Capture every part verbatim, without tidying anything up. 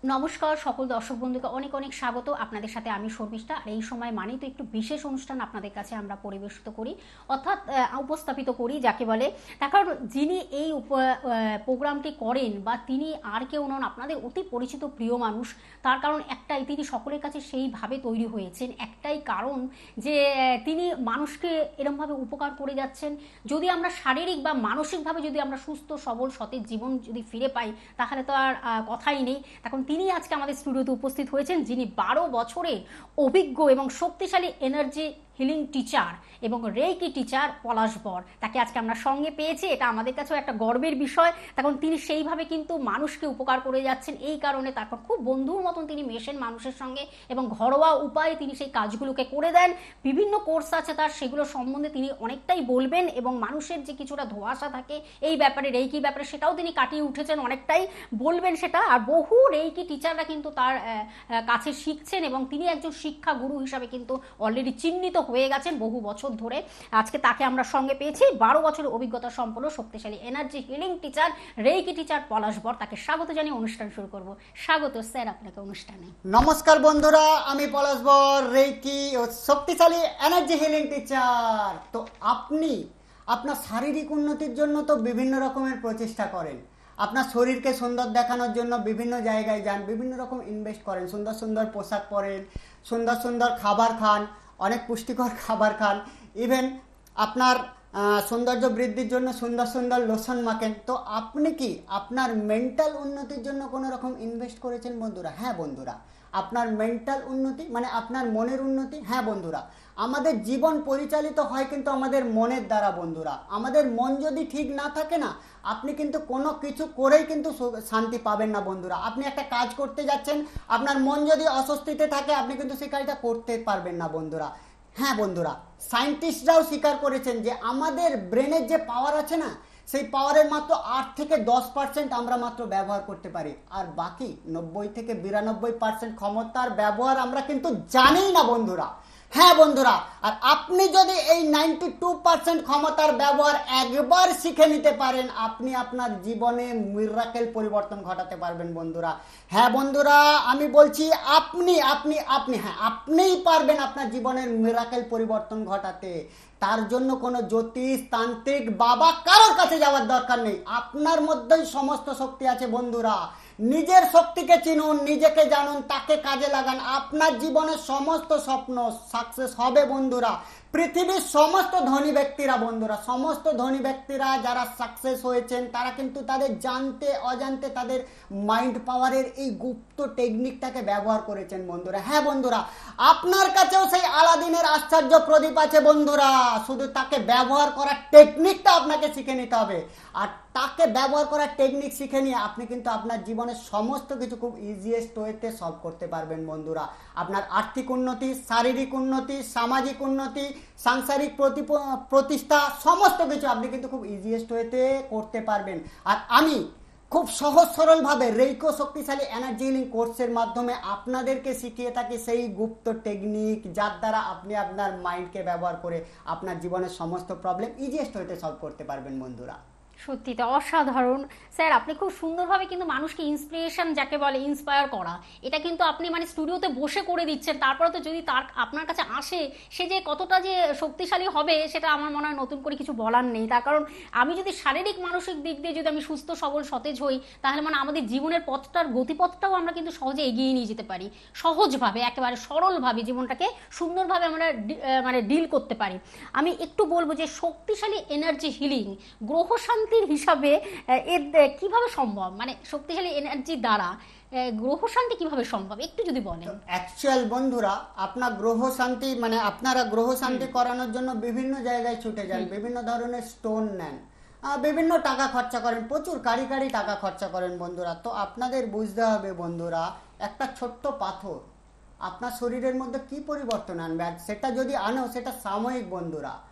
নমস্কার সকল দর্শক বন্ধুকে অনেক অনেক স্বাগত। আপনাদের সাথে আমি শর্মিষ্ঠা। আর এই সময় মানেই তো একটু বিশেষ অনুষ্ঠান আপনাদের কাছে আমরা পরিবেশিত করি, অর্থাৎ উপস্থাপিত করি যাকে বলে। তার কারণ যিনি এই প্রোগ্রামটি করেন বা তিনি আর কেউ নন, আপনাদের অতি পরিচিত প্রিয় মানুষ। তার কারণ একটাই, তিনি সকলের কাছে সেইভাবে তৈরি হয়েছেন, একটাই কারণ যে তিনি মানুষকে এরমভাবে উপকার করে যাচ্ছেন। যদি আমরা শারীরিক বা মানসিকভাবে যদি আমরা সুস্থ সবল সতেজ জীবন যদি ফিরে পাই, তাহলে তো আর কথাই নেই। তখন তিনি আজকে আমাদের স্টুডিওতে উপস্থিত হয়েছেন, যিনি বারো বছরের অভিজ্ঞ এবং শক্তিশালী এনার্জি হিলিং টিচার এবং রেইকি টিচার পলাশ বর। তাকে আজকে আমরা সঙ্গে পেয়েছি, এটা আমাদের কাছেও একটা গর্বের বিষয়। তখন তিনি সেইভাবে কিন্তু মানুষকে উপকার করে যাচ্ছেন, এই কারণে তারপর খুব বন্ধুর মতন তিনি মেশেন মানুষের সঙ্গে এবং ঘরোয়া উপায়ে তিনি সেই কাজগুলোকে করে দেন। বিভিন্ন কোর্স আছে তার, সেগুলো সম্বন্ধে তিনি অনেকটাই বলবেন এবং মানুষের যে কিছুটা ধোঁয়াশা থাকে এই ব্যাপারে, রেইকি ব্যাপারে, সেটাও তিনি কাটিয়ে উঠেছেন, অনেকটাই বলবেন সেটা। আর বহু রেইকি টিচাররা কিন্তু তার কাছে শিখছেন এবং তিনি একজন শিক্ষা গুরু হিসাবে কিন্তু অলরেডি চিহ্নিত হয়ে গেছেন বহু বছর ধরে। আজকে তাকে আমরা সঙ্গে পেয়েছি, বারো বছরের অভিজ্ঞতা সম্পন্ন শক্তিশালী energy healing teacher reiki teacher Palash Bar. তাকে স্বাগত জানিয়ে অনুষ্ঠান শুরু করব। স্বাগত স্যার আপনাকে অনুষ্ঠানে। নমস্কার বন্ধুরা, আমি পলাশ বর, রেইকি ও শক্তিশালী এনার্জি হিলিং টিচার। তো আপনি আপনার শারীরিক উন্নতির জন্য তো বিভিন্ন রকমের প্রচেষ্টা করেন, আপনার শরীরকে সুন্দর দেখানোর জন্য বিভিন্ন জায়গায় যান, বিভিন্ন রকম ইনভেস্ট করেন, সুন্দর সুন্দর পোশাক পরেন, সুন্দর সুন্দর খাবার খান, অনেক পুষ্টিকর খাবার খান, ইভেন আপনার সৌন্দর্য বৃদ্ধির জন্য সুন্দর সুন্দর লোশন মাখেন। তো আপনি কি আপনার মেন্টাল উন্নতির জন্য কোনো রকম ইনভেস্ট করেছেন বন্ধুরা? হ্যাঁ বন্ধুরা, আপনার মেন্টাল উন্নতি মানে আপনার মনের উন্নতি। হ্যাঁ বন্ধুরা, আমাদের জীবন পরিচালিত হয় কিন্তু আমাদের মনের দ্বারা বন্ধুরা। আমাদের মন যদি ঠিক না থাকে না, আপনি কিন্তু কোনো কিছু করেই কিন্তু শান্তি পাবেন না বন্ধুরা। আপনি একটা কাজ করতে যাচ্ছেন, আপনার মন যদি অস্বস্তিতে থাকে, আপনি কিন্তু সেই কাজটা করতে পারবেন না বন্ধুরা। হ্যাঁ বন্ধুরা, সায়েন্টিস্টরাও স্বীকার করেছেন যে আমাদের ব্রেনের যে পাওয়ার আছে না, সেই পাওয়ারের মাত্র আট থেকে দশ পার্সেন্ট আমরা মাত্র ব্যবহার করতে পারি, আর বাকি নব্বই থেকে বিরানব্বই পার্সেন্ট ক্ষমতার ব্যবহার আমরা কিন্তু জানিই না বন্ধুরা। হ্যাঁ বন্ধুরা, আর আপনি যদি এই নাইনটি টু পার্সেন্ট ক্ষমতার ব্যবহার একবার শিখে নিতে পারেন, আপনি আপনার জীবনে মিরাকেল পরিবর্তন ঘটাতে পারবেন বন্ধুরা। হ্যাঁ বন্ধুরা, আমি বলছি আপনি আপনি আপনি হ্যাঁ আপনিই পারবেন আপনার জীবনের মিরাকেল পরিবর্তন ঘটাতে। তার জন্য কোনো জ্যোতিষ, তান্ত্রিক, বাবা কারোর কাছে যাওয়ার দরকার নেই। আপনার মধ্যেই সমস্ত শক্তি আছে বন্ধুরা। নিজের শক্তিকে চিনুন, নিজেকে জানুন, তাকে কাজে লাগান, আপনার জীবনের সমস্ত স্বপ্ন সাকসেস হবে বন্ধুরা। পৃথিবীর সমস্ত ধনী ব্যক্তিরা বন্ধুরা, সমস্ত ধনী ব্যক্তিরা যারা সাকসেস হয়েছেন, তারা কিন্তু তাদের জানতে অজান্তে তাদের মাইন্ড পাওয়ারের এই গুপ্ত টেকনিকটাকে ব্যবহার করেছেন বন্ধুরা। হ্যাঁ বন্ধুরা, আপনার কাছেও সেই আলাদিনের আশ্চর্য প্রদীপ আছে বন্ধুরা, শুধু তাকে ব্যবহার করার টেকনিকটা আপনাকে শিখে নিতে হবে। আর তাকে ব্যবহার করার টেকনিক শিখে নিয়ে আপনি কিন্তু আপনার জীবনের সমস্ত কিছু খুব ইজিয়েস্ট ওয়েতে সলভ করতে পারবেন বন্ধুরা। আপনার আর্থিক উন্নতি, শারীরিক উন্নতি, সামাজিক উন্নতি, সাংসারিক প্রতিষ্ঠা, সমস্ত কিছু আপনি কিন্তু খুব ইজিয়েস্ট ওয়েতে করতে পারবেন। আর আমি খুব সহজ সরলভাবে রেইকো শক্তিশালী এনার্জি হিলিং কোর্সের মাধ্যমে আপনাদেরকে শিখিয়ে থাকি সেই গুপ্ত টেকনিক, যার দ্বারা আপনি আপনার মাইন্ডকে ব্যবহার করে আপনার জীবনের সমস্ত প্রবলেম ইজিয়েস্ট ওয়েতে সলভ করতে পারবেন বন্ধুরা। সত্যি তো অসাধারণ স্যার, আপনি খুব সুন্দরভাবে কিন্তু মানুষকে ইন্সপিরেশন যাকে বলে, ইন্সপায়ার করা, এটা কিন্তু আপনি মানে স্টুডিওতে বসে করে দিচ্ছেন। তারপরে তো যদি তার আপনার কাছে আসে, সে যে কতটা যে শক্তিশালী হবে সেটা আমার মনে হয় নতুন করে কিছু বলার নেই। তার কারণ আমি যদি শারীরিক মানসিক দিক দিয়ে যদি আমি সুস্থ সবল সতেজ হই, তাহলে মানে আমাদের জীবনের পথটার গতিপথটাও আমরা কিন্তু সহজে এগিয়ে নিয়ে যেতে পারি, সহজভাবে একেবারে সরলভাবে জীবনটাকে সুন্দরভাবে আমরা মানে ডিল করতে পারি। আমি একটু বলবো যে শক্তিশালী এনার্জি হিলিং গ্রহ শান্তি হিসাবে এর কিভাবে সম্ভব, মানে শক্তিশালী এনার্জি দ্বারা গ্রহ শান্তি কিভাবে সম্ভব একটু যদি বলেন। অ্যাকচুয়াল বন্ধুরা, আপনার গ্রহ শান্তি মানে আপনারা গ্রহ শান্তি করানোর জন্য বিভিন্ন জায়গায় ছুটে যান, বিভিন্ন ধরনের স্টোন নেন, বিভিন্ন টাকা খরচা করেন, প্রচুর কারি কারি টাকা খরচা করেন বন্ধুরা। তো আপনাদের বুঝতে হবে বন্ধুরা, একটা ছোট্ট পাথর আপনার শরীরের মধ্যে কি পরিবর্তন আনবে, আর সেটা যদি আনো সেটা সাময়িক বন্ধুরা।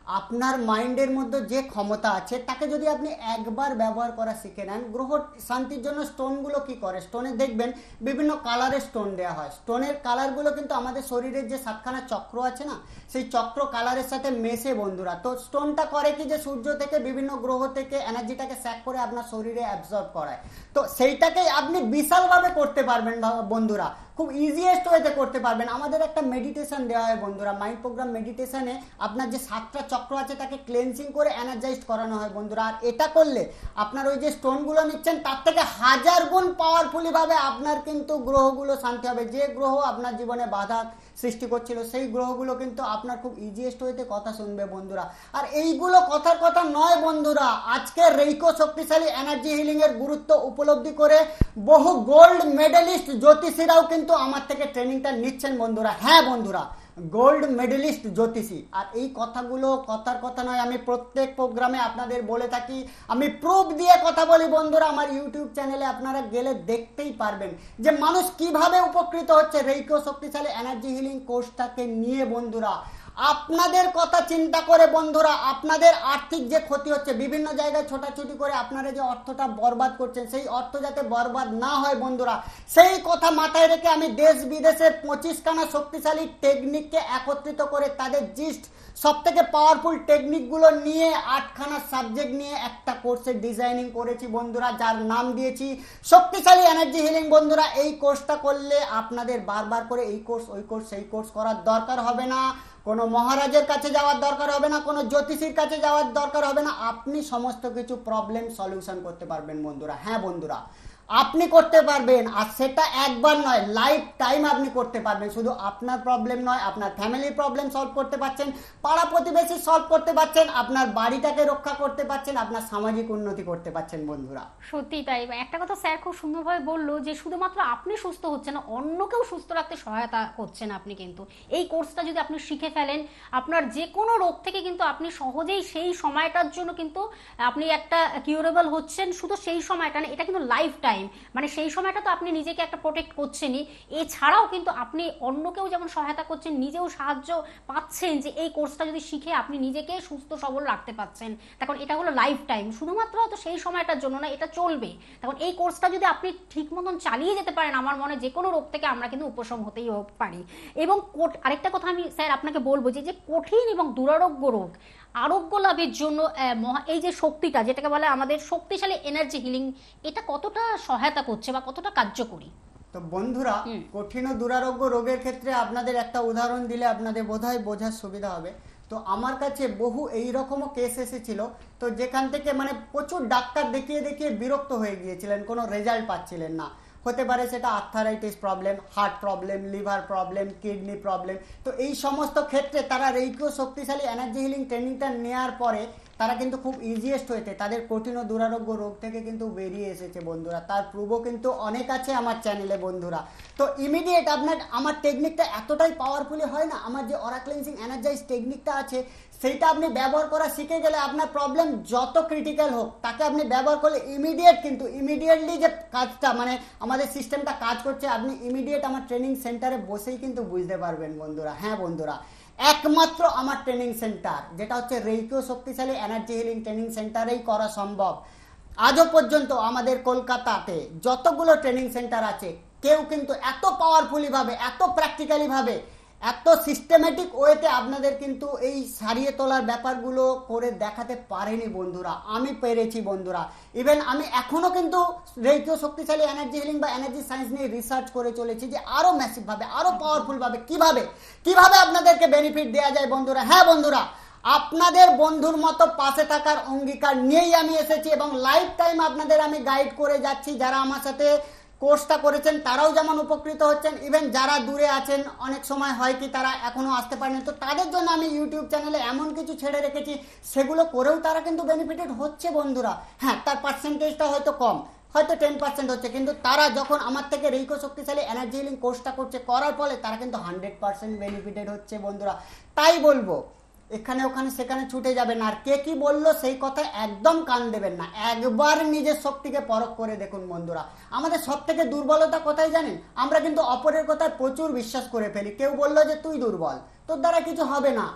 আপনার মাইন্ডের মধ্যে যে ক্ষমতা আছে তাকে যদি আপনি একবার ব্যবহার করা শিখে নেন, গ্রহ শান্তির জন্য স্টোনগুলো কি করে, স্টোনে দেখবেন বিভিন্ন কালারের স্টোন দেওয়া হয়। স্টোনের কালারগুলো কিন্তু আমাদের শরীরের যে সাতখানা চক্র আছে না, সেই চক্র কালারের সাথে মেশে বন্ধুরা। তো স্টোনটা করে কি যে সূর্য থেকে বিভিন্ন গ্রহ থেকে এনার্জিটাকে স্যাক করে আপনার শরীরে অ্যাবজর্ব করায়। তো সেইটাকেই আপনি বিশালভাবে করতে পারবেন বন্ধুরা, খুব ইজিয়েস্ট ওয়েতে করতে পারবেন। আমাদের একটা মেডিটেশন দেওয়া হয় বন্ধুরা, মাইন্ড প্রোগ্রাম মেডিটেশনে আপনার যে সাতটা চক্র আছে তাকে ক্লেন্সিং করে এনার্জাইজড করানো হয় বন্ধুরা। আর এটা করলে আপনার ওই যে স্টোনগুলো নিচ্ছেন তার থেকে হাজার গুণ পাওয়ারফুলি ভাবে আপনার কিন্তু গ্রহগুলো শান্তি হবে। যে গ্রহ আপনার জীবনে বাধা সৃষ্টি করছিল সেই গ্রহগুলো কিন্তু আপনার খুব ইজিয়েস্ট ওয়েতে কথা শুনবে বন্ধুরা। আর এইগুলো কথার কথা নয় বন্ধুরা, আজকে রেইকো শক্তিশালী এনার্জি হিলিং এর গুরুত্ব উপলব্ধি করে বহু গোল্ড মেডেলিস্ট জ্যোতিষীরাও কিন্তু আমার থেকে ট্রেনিংটা নিচ্ছেন বন্ধুরা। হ্যাঁ বন্ধুরা, গোল্ড মেডেলিস্ট জ্যোতিষী। আর এই কথাগুলো কথার কথা নয়, আমি প্রত্যেক প্রোগ্রামে আপনাদের বলে থাকি, আমি প্রুফ দিয়ে কথা বলি বন্ধুরা। আমার ইউটিউব চ্যানেলে আপনারা গেলে দেখতেই পারবেন যে মানুষ কিভাবে উপকৃত হচ্ছে রেইকো শক্তিশালী এনার্জি হিলিং কোর্সটাকে নিয়ে বন্ধুরা। আপনাদের কথা চিন্তা করে বন্ধুরা, আপনাদের আর্থিক যে ক্ষতি হচ্ছে, বিভিন্ন জায়গায় ছোটাছুটি করে আপনারা যে অর্থটা বরবাদ করছেন, সেই অর্থ যাতে বরবাদ না হয় বন্ধুরা, সেই কথা মাথায় রেখে আমি দেশ বিদেশের পঁচিশখানা শক্তিশালী টেকনিককে একত্রিত করে তাদের জিস্ট সব থেকে পাওয়ারফুল টেকনিকগুলো নিয়ে আটখানা সাবজেক্ট নিয়ে একটা কোর্সের ডিজাইনিং করেছি বন্ধুরা, যার নাম দিয়েছি শক্তিশালী এনার্জি হিলিং বন্ধুরা। এই কোর্সটা করলে আপনাদের বারবার করে এই কোর্স ওই কোর্স সেই কোর্স করার দরকার হবে না, কোনো মহারাজের কাছে যাওয়ার দরকার হবে না, কোনো জ্যোতিষীর কাছে যাওয়ার দরকার হবে না। আপনি সমস্ত কিছু প্রবলেম সলিউশন করতে পারবেন বন্ধুরা। হ্যাঁ বন্ধুরা, আপনি করতে পারবেন, আর সেটা একবার নয়, লাইফ টাইম আপনি করতে পারবেন। শুধু আপনার প্রবলেম নয়, আপনার ফ্যামিলির প্রবলেম সলভ করতে পারছেন, পাড়া প্রতিবেশী সলভ করতে পারছেন, আপনার বাড়িটাকে রক্ষা করতে পারছেন, আপনার সামাজিক উন্নতি করতে পারছেন বন্ধুরা। সত্যি তাই। একটা কথা স্যার খুব সুন্দরভাবে বললো যে শুধুমাত্র আপনি সুস্থ হচ্ছেন না, অন্যকেও সুস্থ রাখতে সহায়তা করছেন আপনি। কিন্তু এই কোর্সটা যদি আপনি শিখে ফেলেন, আপনার যে কোনো রোগ থেকে কিন্তু আপনি সহজেই সেই সময়টার জন্য কিন্তু আপনি একটা কিউরেবল হচ্ছেন। শুধু সেই সময়টা না, এটা কিন্তু লাইফ টাইম, মানে সেই সময়টা তো আপনি নিজেকে একটা প্রোটেক্ট করছেনই, এছাড়াও কিন্তু আপনি অন্যকেও যেমন সহায়তা করছেন, নিজেও সাহায্য পাচ্ছেন যে এই কোর্সটা যদি শিখে আপনি নিজেকে সুস্থ সবল রাখতে পাচ্ছেন। তখন এটা হলো লাইফ টাইম, শুধুমাত্র হয়তো সেই সময়টার জন্য না, এটা চলবে। তখন এই কোর্সটা যদি আপনি ঠিক মতন চালিয়ে যেতে পারেন, আমার মনে যে কোনো রোগ থেকে আমরা কিন্তু উপশম হতেই পারি। এবং আরেকটা কথা আমি স্যার আপনাকে বলবো যে যে কঠিন এবং দুরারোগ্য রোগ আরোগ্য লাভের জন্য এই যে শক্তিটা, যেটাকে বলে আমাদের শক্তিশালী এনার্জি হিলিং, এটা কতটা সহায়তা করছে বা কতটা কার্যকরী? তো বন্ধুরা, কঠিন ও দুরারোগ্য রোগের ক্ষেত্রে আপনাদের একটা উদাহরণ দিলে আপনাদের বোধহয় বোঝার সুবিধা হবে। তো আমার কাছে বহু এই রকমও কেস এসেছিল, তো যেখান থেকে মানে প্রচুর ডাক্তার দেখিয়ে দেখিয়ে বিরক্ত হয়ে গিয়েছিলেন, কোনো রেজাল্ট পাচ্ছিলেন না। হতে পারে সেটা arthritis problem, heart problem, liver problem, kidney problem. তো এই সমস্ত ক্ষেত্রে তারা রেইকো শক্তিশালী এনার্জি হিলিং ট্রেনিংটা নেওয়ার পরে তারা কিন্তু খুব ইজিয়েস্ট হয়েছে, তাদের কঠিন ও দুরারোগ্য রোগ থেকে কিন্তু বেরিয়ে এসেছে বন্ধুরা। তার প্রুফও কিন্তু অনেক আছে আমার চ্যানেলে বন্ধুরা। তো ইমিডিয়েট আপনার আমার টেকনিকটা এতটাই পাওয়ারফুলি হয় না, আমার যে অরা ক্লেন্সিং এনার্জাইজ টেকনিকটা আছে সেইটা আপনি ব্যবহার করা শিখে গেলে আপনার প্রবলেম যত ক্রিটিক্যাল হোক তাকে আপনি ব্যবহার করলে ইমিডিয়েট কিন্তু ইমিডিয়েটলি যে কাজটা মানে আমাদের সিস্টেমটা কাজ করছে আপনি ইমিডিয়েট আমার ট্রেনিং সেন্টারে বসেই কিন্তু বুঝতে পারবেন বন্ধুরা। হ্যাঁ বন্ধুরা, একমাত্র আমার ট্রেনিং সেন্টার যেটা হচ্ছে রেইকো শক্তিশালী এনার্জি হিলিং ট্রেনিং সেন্টারেই করা সম্ভব। আজও পর্যন্ত আমাদের কলকাতাতে যতগুলো ট্রেনিং সেন্টার আছে কেউ কিন্তু এত পাওয়ারফুলি ভাবে, এত প্র্যাকটিক্যালি ভাবে, এত সিস্টেমেটিক ওয়েতে আপনাদের কিন্তু এই সারিয়ে তোলার ব্যাপারগুলো করে দেখাতে পারেনি বন্ধুরা। আমি পেরেছি বন্ধুরা। ইভেন আমি এখনো কিন্তু রেইকো শক্তিশালী এনার্জি হিলিং বা এনার্জি সায়েন্স নিয়ে রিসার্চ করে চলেছি যে আরো ম্যাসিভ ভাবে, আরো পাওয়ারফুল ভাবে কিভাবে কিভাবে আপনাদেরকে বেনিফিট দেওয়া যায় বন্ধুরা। হ্যাঁ বন্ধুরা, আপনাদের বন্ধুর মতো পাশে থাকার অঙ্গীকার নিয়েই আমি এসেছি এবং লাইফ টাইম আপনাদের আমি গাইড করে যাচ্ছি। যারা আমার সাথে কোর্সটা করেছেন তারাও যেমন উপকৃত হচ্ছেন, ইভেন যারা দূরে আছেন অনেক সময় হয় কি তারা এখনো আসতে পারেনি, তো তাদের জন্য আমি ইউটিউব চ্যানেলে এমন কিছু ছেড়ে রেখেছি সেগুলো করেও তারা কিন্তু বেনিফিটেড হচ্ছে বন্ধুরা। হ্যাঁ, তার পার্সেন্টেজটা হয়তো কম, হয়তো টেন পার্সেন্ট হচ্ছে, কিন্তু তারা যখন আমার থেকে রেইকো শক্তিশালী এনার্জি হিলিং কোর্সটা করছে করার ফলে তারা কিন্তু হান্ড্রেড পার্সেন্ট বেনিফিটেড হচ্ছে বন্ধুরা। তাই বলবো এখানে ওখানে সেখানে ছুটে যাবেন না, আর কে কি বললো সেই কথা একদম কান দেবেন না, একবার নিজের শক্তিকে পরখ করে দেখুন বন্ধুরা। আমাদের সব থেকে দুর্বলতা কোথায় জানেন? আমরা কিন্তু অপরের কথায় প্রচুর বিশ্বাস করে ফেলি। কেউ বললো যে তুই দুর্বল, তোর দ্বারা কিছু হবে না,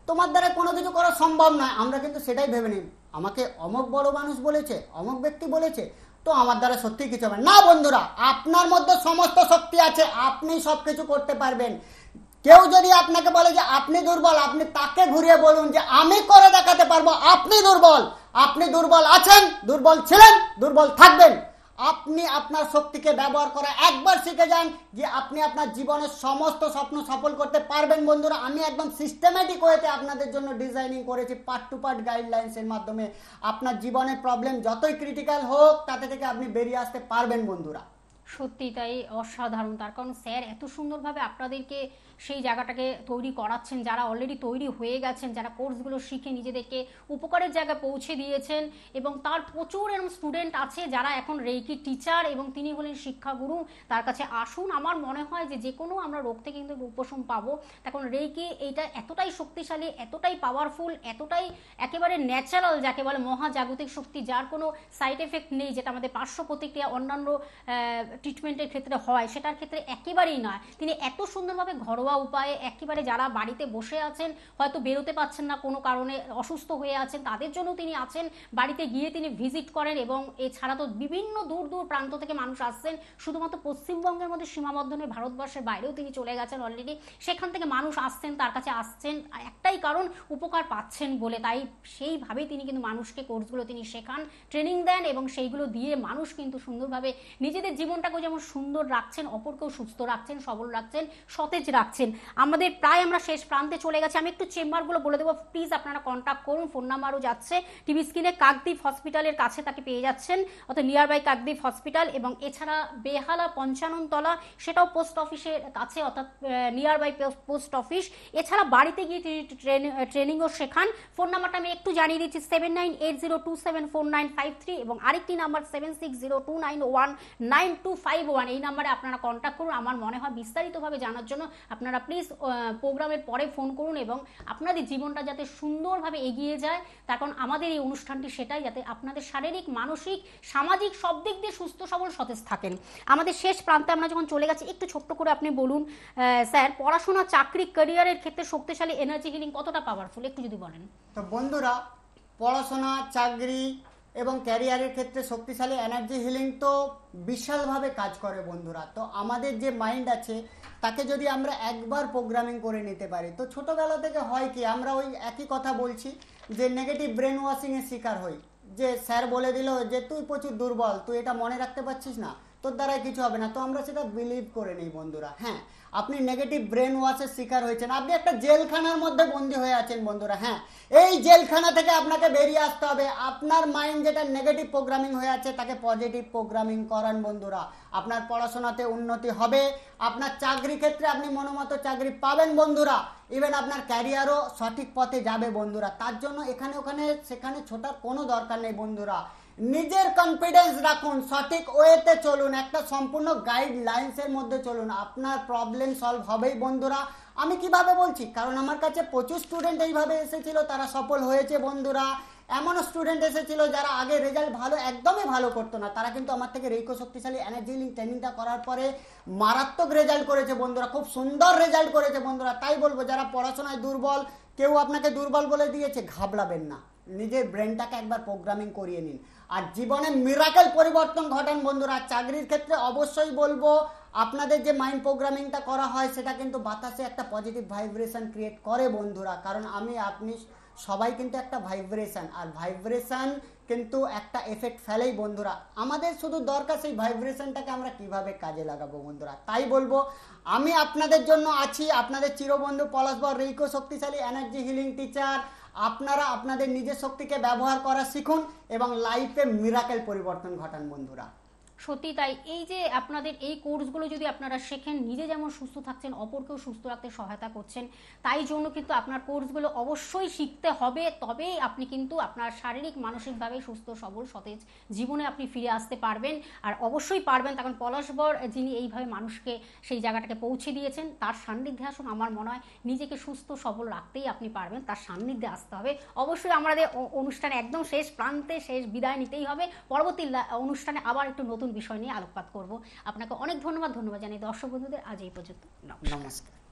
তোমার দ্বারা কোনো কিছু করা সম্ভব নয়, আমরা কিন্তু সেটাই ভেবে নিই আমাকে অমুক বড় মানুষ বলেছে, অমুক ব্যক্তি বলেছে, তো আমার দ্বারা সত্যি কিছু হবে না। বন্ধুরা, আপনার মধ্যে সমস্ত শক্তি আছে, আপনি সব কিছু করতে পারবেন। কেউ যদি আপনাকে বলে যে আপনি দুর্বল, আপনি তাকে ঘুরিয়ে বলুন যে আমি করে দেখাতে পারবো আপনি দুর্বল। আপনি দুর্বল আছেন, দুর্বল ছিলেন, দুর্বল থাকবেন। আপনি আপনার শক্তিকে ব্যবহার করা একবার শিখে যান, যে আপনি আপনার জীবনের সমস্ত স্বপ্ন সফল করতে পারবেন। বন্ধুরা, আমি একদম সিস্টেমেটিক ওয়েতে আপনাদের জন্য ডিজাইনিং করেছি, পার্ট টু পার্ট গাইডলাইন্সের মাধ্যমে। আপনার জীবনের প্রবলেম যতই ক্রিটিক্যাল হোক, তাতে থেকে আপনি বেরিয়ে আসতে পারবেন। বন্ধুরা, সত্যি তাই, অসাধারণ। তার কারণ স্যার এত সুন্দরভাবে আপনাদেরকে সেই জায়গাটাকে তৈরি করাচ্ছেন, যারা অলরেডি তৈরি হয়ে গেছেন, যারা কোর্সগুলো শিখে নিজেদেরকে উপকারের জায়গায় পৌঁছে দিয়েছেন, এবং তার প্রচুর এরকম স্টুডেন্ট আছে যারা এখন রেকি টিচার এবং তিনি হলেন শিক্ষাগুরু। তার কাছে আসুন, আমার মনে হয় যে যে কোনো আমরা রোগ থেকে কিন্তু উপশম পাবো। তখন রেকি এইটা এতটাই শক্তিশালী, এতটাই পাওয়ারফুল, এতটাই একেবারে ন্যাচারাল, যাকে বলে মহাজাগতিক শক্তি, যার কোনো সাইড এফেক্ট নেই, যেটা আমাদের পার্শ্ব প্রতিক্রিয়া অন্যান্য ট্রিটমেন্টের ক্ষেত্রে হয়, সেটার ক্ষেত্রে একেবারেই নয়। তিনি এত সুন্দরভাবে ঘরোয়া উপায়ে একেবারে যারা বাড়িতে বসে আছেন, হয়তো বেরোতে পারছেন না, কোনো কারণে অসুস্থ হয়ে আছেন, তাদের জন্য তিনি আছেন। বাড়িতে গিয়ে তিনি ভিজিট করেন, এবং এছাড়া তো বিভিন্ন দূর দূর প্রান্ত থেকে মানুষ আসছেন। শুধুমাত্র পশ্চিমবঙ্গের মধ্যে সীমাবদ্ধ নয়, ভারতবর্ষের বাইরেও তিনি চলে গেছেন অলরেডি। সেখান থেকে মানুষ আসছেন, তার কাছে আসছেন একটাই কারণ, উপকার পাচ্ছেন বলে। তাই সেইভাবেই তিনি কিন্তু মানুষকে কোর্সগুলো তিনি শেখান, ট্রেনিং দেন, এবং সেইগুলো দিয়ে মানুষ কিন্তু সুন্দরভাবে নিজেদের জীবনটাকেও যেমন সুন্দর রাখছেন, অপরকেও সুস্থ রাখছেন, সবল রাখছেন, সতেজ রাখছেন। আমাদের প্রায় আমরা শেষ প্রান্তে চলে গেছি। আমি একটু চেম্বারগুলো বলে দেবো, প্লিজ আপনারা কন্ট্যাক্ট করুন। ফোন নাম্বারও যাচ্ছে টিভি স্ক্রিনে। কাকদ্বীপ হসপিটালের কাছে তাকে পেয়ে যাচ্ছেন, অর্থাৎ নিয়ার বাই কাকদ্বীপ হসপিটাল। এবং এছাড়া বেহালা পঞ্চাননতলা, সেটাও পোস্ট অফিসের কাছে, অর্থাৎ নিয়ার বাই পোস্ট অফিস। এছাড়া বাড়িতে গিয়ে তিনি ট্রেনিংও শেখান। ফোন নাম্বারটা আমি একটু জানিয়ে দিচ্ছি, seven nine eight zero two seven four nine five three, এবং আরেকটি number seven six zero two nine one nine two five one. এই নাম্বারে আপনারা কন্ট্যাক্ট করুন। আমার মনে হয় বিস্তারিতভাবে জানার জন্য আপনারা প্লিজ প্রোগ্রামের পরে ফোন করুন, এবং আপনাদের জীবনটা যাতে সুন্দরভাবে এগিয়ে যায়। তার কারণ আমাদের এই অনুষ্ঠানটি সেটাই, যাতে আপনাদের শারীরিক, মানসিক, সামাজিক সব দিক দিয়ে সুস্থ সবল সতেজ থাকেন। আমাদের শেষ প্রান্তে আমরা যখন চলে গেছি, একটু ছোট্ট করে আপনি বলুন স্যার, পড়াশোনা, চাকরি, ক্যারিয়ারের ক্ষেত্রে শক্তিশালী এনার্জি হিলিং কতটা পাওয়ারফুল, একটু যদি বলেন। তো বন্ধুরা, পড়াশোনা, চাকরি এবং ক্যারিয়ারের ক্ষেত্রে শক্তিশালী এনার্জি হিলিং তো বিশালভাবে কাজ করে। বন্ধুরা, তো আমাদের যে মাইন্ড আছে, তাকে যদি আমরা একবার প্রোগ্রামিং করে নিতে পারি, তো ছোটোবেলা থেকে হয় কি, আমরা ওই একই কথা বলছি যে নেগেটিভ ব্রেন ওয়াশিংয়ের শিকার হই। যে স্যার বলে দিল যে তুই প্রচুর দুর্বল, তুই এটা মনে রাখতে পারছিস না, তোর দ্বারাই কিছু হবে না, তো আমরা সেটা বিলিভ করে নিই। বন্ধুরা, হ্যাঁ, আপনি নেগেটিভ ব্রেন ওয়াশের শিকার হয়েছেন, আপনি একটা জেলখানার মধ্যে বন্দী হয়ে আছেন। বন্ধুরা, হ্যাঁ, এই জেলখানা থেকে আপনাকে বেরিয়ে আসতে হবে। আপনার মাইন্ড যেটা নেগেটিভ প্রোগ্রামিং হয়ে আছে, তাকে পজিটিভ প্রোগ্রামিং করান। বন্ধুরা, আপনার পড়াশোনাতে উন্নতি হবে, আপনার চাকরি ক্ষেত্রে আপনি মনোমতো চাকরি পাবেন। বন্ধুরা, ইভেন আপনার ক্যারিয়ারও সঠিক পথে যাবে। বন্ধুরা, তার জন্য এখানে ওখানে সেখানে ছোটার কোনো দরকার নেই। বন্ধুরা, নিজের কনফিডেন্স রাখুন, সঠিক ওয়েতে চলুন, একটা সম্পূর্ণ গাইডলাইন্সের মধ্যে চলুন, আপনার প্রবলেম সলভ হবেই। বন্ধুরা, আমি কিভাবে বলছি, কারণ আমার কাছে প্রচুর স্টুডেন্ট এইভাবে এসেছিল, তারা সফল হয়েছে। বন্ধুরা, এমনও স্টুডেন্ট এসেছিল যারা আগে রেজাল্ট ভালো, একদমই ভালো করতো না, তারা কিন্তু আমার থেকে রেইকো শক্তিশালী এনার্জি হিলিং ট্রেনিংটা করার পরে মারাত্মক রেজাল্ট করেছে। বন্ধুরা, খুব সুন্দর রেজাল্ট করেছে। বন্ধুরা, তাই বলবো, যারা পড়াশোনায় দুর্বল, কেউ আপনাকে দুর্বল বলে দিয়েছে, ঘাবড়াবেন না, নিজের ব্রেনটাকে একবার প্রোগ্রামিং করিয়ে নিন, আর জীবনে মিরাকেল পরিবর্তন ঘটান। বন্ধুরা, চাকরির ক্ষেত্রে অবশ্যই বলবো, আপনাদের যে মাইন্ড প্রোগ্রামিংটা করা হয়, সেটা কিন্তু বাতাসে একটা পজিটিভ ভাইব্রেশন ক্রিয়েট করে। বন্ধুরা, কারণ আমি আপনি সবাই কিন্তু একটা ভাইব্রেশন, আর ভাইব্রেশন কিন্তু একটা এফেক্ট ফেলেই। বন্ধুরা, আমাদের শুধু দরকার সেই ভাইব্রেশনটাকে আমরা কিভাবে কাজে লাগাবো। বন্ধুরা, তাই বলবো, আমি আপনাদের জন্য আছি, আপনাদের চিরবন্ধু পলাশ বর, রেইকো শক্তিশালী এনার্জি হিলিং টিচার। আপনারা আপনাদের নিজের শক্তিকে ব্যবহার করা শিখুন এবং লাইফে মিরাকেল পরিবর্তন ঘটান। বন্ধুরা, সত্যি তাই। এই যে আপনাদের এই কোর্সগুলো যদি আপনারা শেখেন, নিজে যেমন সুস্থ থাকছেন, অপরকেও সুস্থ রাখতে সহায়তা করছেন, তাই জন্য কিন্তু আপনার কোর্সগুলো অবশ্যই শিখতে হবে। তবেই আপনি কিন্তু আপনার শারীরিক, মানসিকভাবে সুস্থ সবল সতেজ জীবনে আপনি ফিরে আসতে পারবেন। আর অবশ্যই পারবেন, তখন পলাশ বর যিনি এইভাবে মানুষকে সেই জায়গাটাকে পৌঁছে দিয়েছেন, তার সান্নিধ্যে আসুন। আমার মনে হয় নিজেকে সুস্থ সবল রাখতেই আপনি পারবেন, তার সান্নিধ্যে আসতে হবে। অবশ্যই আমাদের অনুষ্ঠানে একদম শেষ প্রান্তে শেষ বিদায় নিতেই হবে। পরবর্তী অনুষ্ঠানে আবার একটু নতুন বিষয় নিয়ে আলোকপাত করব। আপনাকে অনেক ধন্যবাদ ধন্যবাদ জানাই দর্শক বন্ধুদের। আজ এই পর্যন্ত, নমস্কার।